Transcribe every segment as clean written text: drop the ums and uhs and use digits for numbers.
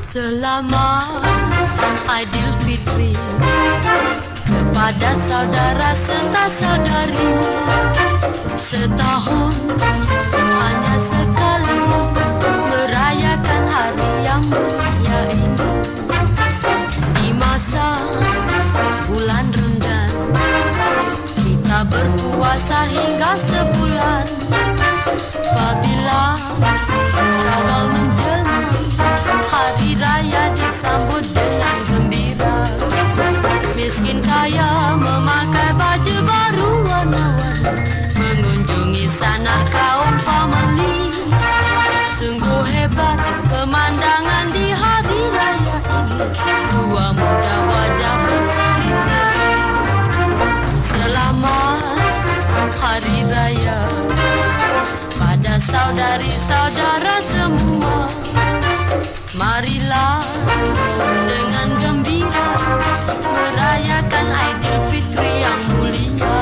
Selamat Aidilfitri kepada saudara serta saudari. Setahun hanya sekali merayakan hari yang mulia ini. Di masa bulan Ramadan kita berpuasa hingga sebulan. Apabila Syawal menjelma, hari raya disambut dengan gembira. Miskin kaya memakai baju baru warna-warni, mengunjungi sanak kaum famili. Sungguh hebat pemandangan di hari raya ini, tua muda wajah berseri-seri. Selamat hari raya pada saudari-saudara semua. Marilah dengan gembira merayakan Aidilfitri yang mulia.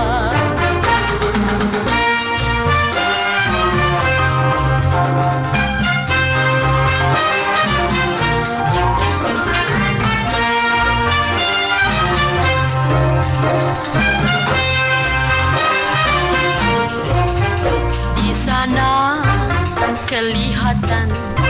Di sana kelihatan